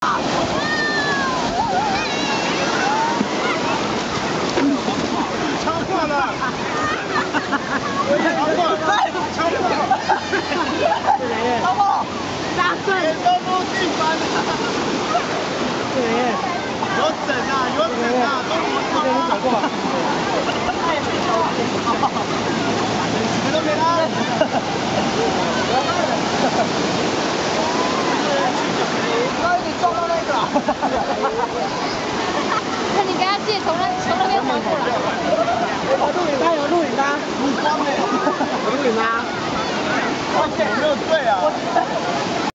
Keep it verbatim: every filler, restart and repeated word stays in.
超过了！超过了！超过了！超过了！大顺都入地翻了！对，有整啊，有整啊，都我操！走过。谁都没拉。那你撞到那个。 那你跟他借从那从那边传过来。 有录影吗？有录影吗？你光没有。有录影吗？我没有醉啊。